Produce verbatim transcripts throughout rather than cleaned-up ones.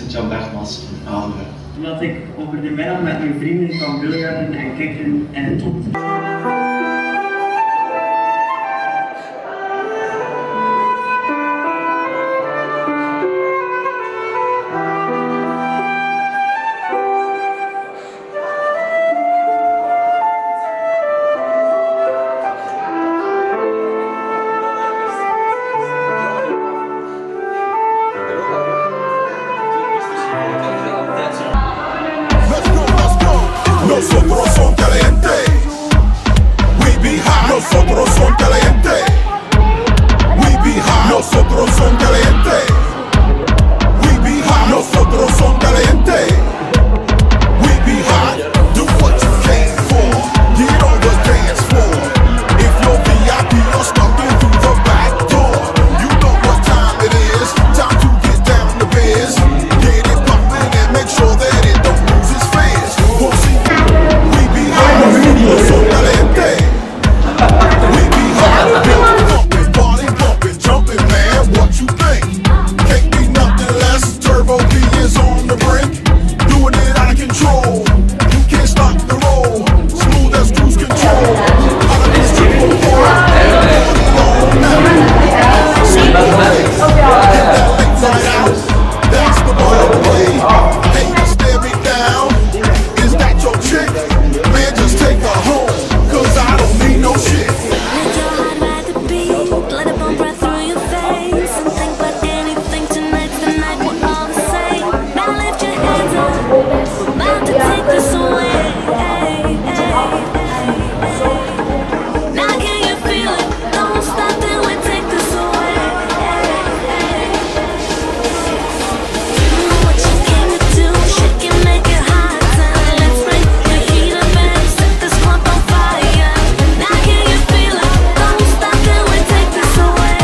Sint-Jan Bergmans aandoen. Omdat ik over de middag met mijn vrienden kan biljarten en kikken en het tot. Nosotros son caliente, we be hot. Nosotros son caliente, we be hot. Nosotros son caliente, we be hot. Nosotros son caliente, we be hot. Do what you came for, get on the dance floor. If you're V I P, you're stalking through the back door. You know what time it is, time to get down to biz. Get it pumping and make sure that it don't lose its fizz. We'll see. Son caliente, we be hot, bumping, party, bumping, jumping, man. What you think? Can't be nothing less. Turbo B is on the brink, doing it out of control. You can't stop the roll, smooth as cruise control. Out of this triple four, party on now. Get that late right out. That's the way. Hey, you stare me down. Is that your chick? Man, just take her home, cause I don't need no shit. Make your heart ride the beat, let it bump right through your face. And think about anything, tonight's the night, we're all the same. Now lift your hands up, about to take this away. Now can you feel it? Don't stop till we take this away. Do what you came to do, shake it, make it hot. Let's bring the heat up and set this club on fire. Now can you feel it? Don't stop till we take this away.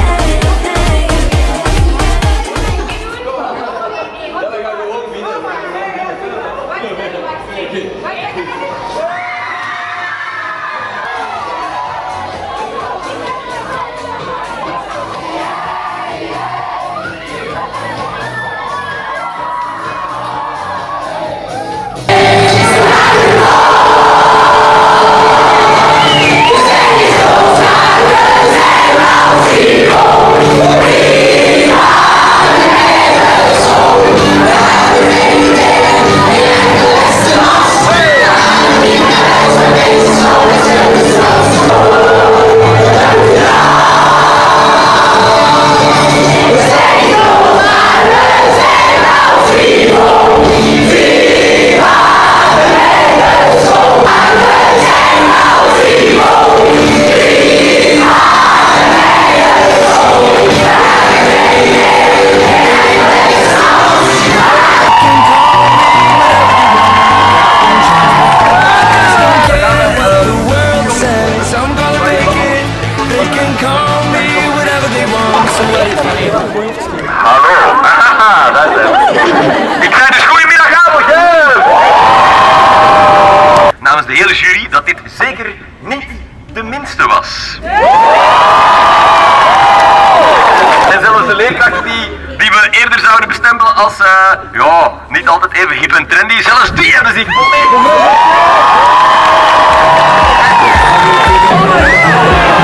Hallo, haha, dat is het. Ik zei dus goedemiddagavond, yes! Namens de hele jury dat dit zeker niet de minste was. En zelfs de leerkracht die, die we eerder zouden bestempelen als, uh, ja, niet altijd even hip en trendy, zelfs die hebben zich volledig...